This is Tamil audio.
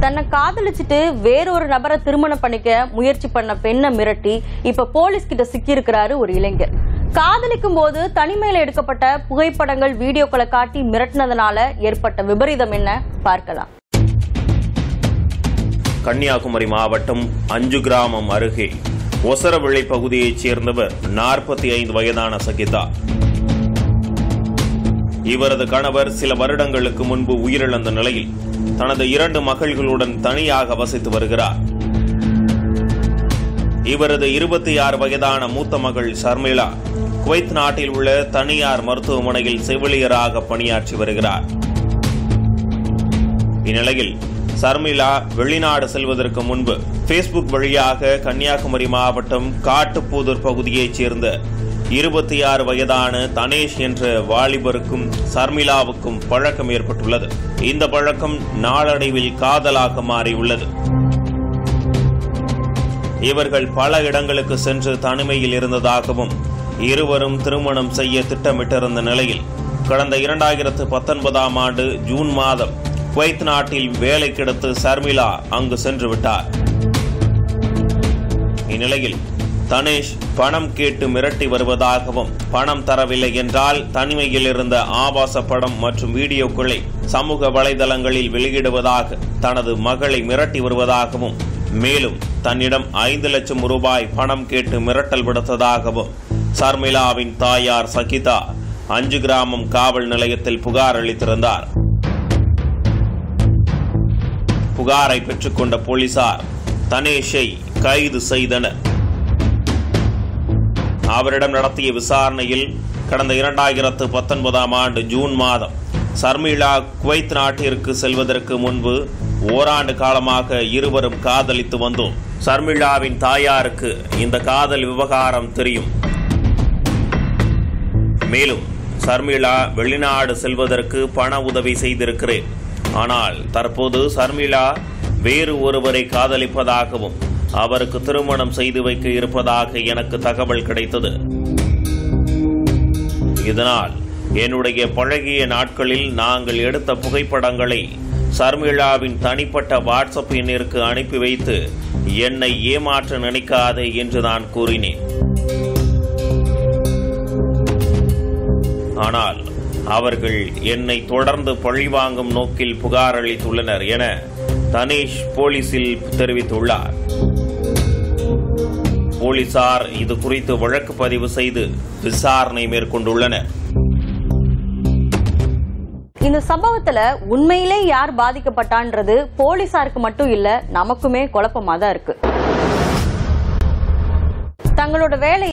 தன்னை காதலிச்சிட்டு வேறொரு நபரை திருமணம் பண்ணிக்க முயற்சி பண்ண பெண்ணை மிரட்டி இப்ப போலீஸ் கிட்ட சிக்கி இருக்கிறாரு ஒரு இளைஞர். காதலிக்கும் போது தனிமையில எடுக்கப்பட்ட புகைப்படங்கள் வீடியோக்களை காட்டி மிரட்டினதுனால ஏற்பட்ட விபரீதம் என்ன பார்க்கலாம். கன்னியாகுமரி மாவட்டம் அஞ்சு கிராமம் அருகே ஒசரவிளை பகுதியைச் சேர்ந்தவர் 45 வயதான சகிதா. இவரது கணவர் சில வருடங்களுக்கு முன்பு உயிரிழந்த நிலையில் தனது 2 மகள்களுடன் தனியாக வசித்து வருகிறார். இவரது 26 வயதான மூத்த மகள் ஷர்மிளா குவைத் நாட்டில் உள்ள தனியார் மருத்துவமனையில் செவிலியராக பணியாற்றி வருகிறார். இந்நிலையில் ஷர்மிளா வெளிநாடு செல்வதற்கு முன்பு பேஸ்புக் வழியாக கன்னியாகுமரி மாவட்டம் காட்டுப்புதூர் பகுதியைச் சேர்ந்த 26 வயதான தனேஷ் என்ற வாலிபருக்கும் ஷர்மிளாவுக்கும் பழக்கம் ஏற்பட்டுள்ளது. இந்த பழக்கம் நாளடைவில் காதலாக மாறியுள்ளது. இவர்கள் பல இடங்களுக்கு சென்று தனிமையில் இருந்ததாகவும் இருவரும் திருமணம் செய்ய திட்டமிட்டிருந்த நிலையில் கடந்த 2019ஆம் ஆண்டு ஜூன் மாதம் குவைத் நாட்டில் வேலை கிடைத்து ஷர்மிளா அங்கு சென்று விட்டார். இந்நிலையில் தனேஷ் பணம் கேட்டு மிரட்டி வருவதாகவும் பணம் தரவில்லை என்றால் தனிமையில் இருந்த ஆபாச படம் மற்றும் வீடியோக்களை சமூக வலைதளங்களில் வெளியிடுவதாக தனது மகளை மிரட்டி வருவதாகவும் மேலும் தன்னிடம் 5 லட்சம் ரூபாய் பணம் கேட்டு மிரட்டல் விடுத்ததாகவும் ஷர்மிளாவின் தாயார் சகிதா அஞ்சு கிராமம் காவல் நிலையத்தில் புகார் அளித்திருந்தார். புகாரை பெற்றுக்கொண்ட போலீசார் தனேஷை கைது செய்தனர். அவரிடம் நடத்திய விசாரணையில் கடந்த 2019ஆம் ஆண்டு ஜூன் மாதம் ஷர்மிளா குவைத் நாட்டிற்கு செல்வதற்கு முன்பு ஓராண்டு காலமாக இருவரும் காதலித்து வந்தோம். ஷர்மிளாவின் தாயாருக்கு இந்த காதல் விவகாரம் தெரியும். மேலும் ஷர்மிளா வெளிநாடு செல்வதற்கு பண உதவி செய்திருக்கிறேன். ஆனால் தற்போது ஷர்மிளா வேறு ஒருவரை காதலிப்பதாகவும் அவருக்கு திருமணம் செய்து வைக்க இருப்பதாக எனக்கு தகவல் கிடைத்தது. இதனால் என்னுடைய பழகிய நாட்களில் நாங்கள் எடுத்த புகைப்படங்களை ஷர்மிளாவின் தனிப்பட்ட வாட்ஸ்அப் எண்ணிற்கு அனுப்பி வைத்து என்னை ஏமாற்ற நினைக்காதே என்று நான் கூறினேன். ஆனால் அவர்கள் என்னை தொடர்ந்து பழிவாங்கும் நோக்கில் புகார் அளித்துள்ளனர் என தனேஷ் போலீசில் தெரிவித்துள்ளார். போலீசார் இது குறித்து வழக்கு பதிவு செய்து விசாரணை மேற்கொண்டுள்ளனர். இந்த சம்பவத்துல உண்மையிலே யார் பாதிக்கப்பட்டான்றது போலீசாருக்கு மட்டும் இல்ல, நமக்குமே குழப்பமா தான் இருக்கு. தங்களோட வேலை